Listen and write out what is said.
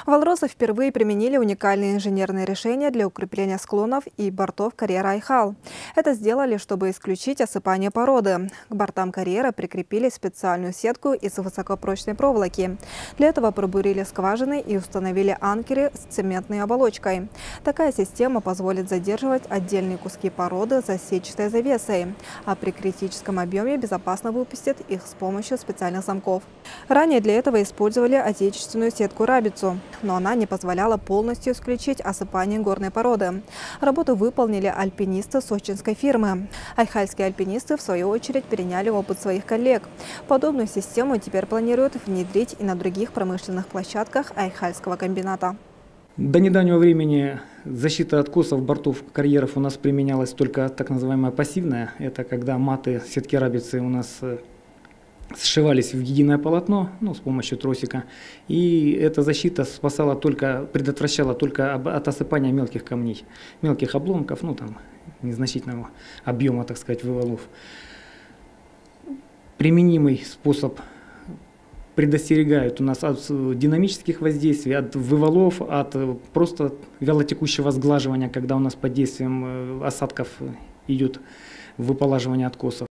Валросы впервые применили уникальные инженерные решения для укрепления склонов и бортов карьера Айхал. Это сделали, чтобы исключить осыпание породы. К бортам карьера прикрепили специальную сетку из высокопрочной проволоки. Для этого пробурили скважины и установили анкеры с цементной оболочкой. Такая система позволит задерживать отдельные куски породы за сетчатой завесой, а при критическом объеме безопасно выпустит их с помощью специальных замков. Ранее для этого использовали отечественную сетку рабицу, но она не позволяла полностью исключить осыпание горной породы. Работу выполнили альпинисты сочинской фирмы. Айхальские альпинисты, в свою очередь, переняли опыт своих коллег. Подобную систему теперь планируют внедрить и на других промышленных площадках Айхальского комбината. До недавнего времени защита откосов бортов карьеров у нас применялась только так называемая пассивная. Это когда маты сетки рабицы у нас сшивались в единое полотно, с помощью тросика. И эта защита предотвращала только от осыпания мелких камней, мелких обломков, незначительного объема, так сказать, вывалов. Применимый способ предостерегают у нас от динамических воздействий, от вывалов, от просто вялотекущего сглаживания, когда у нас под действием осадков идет выполаживание откосов.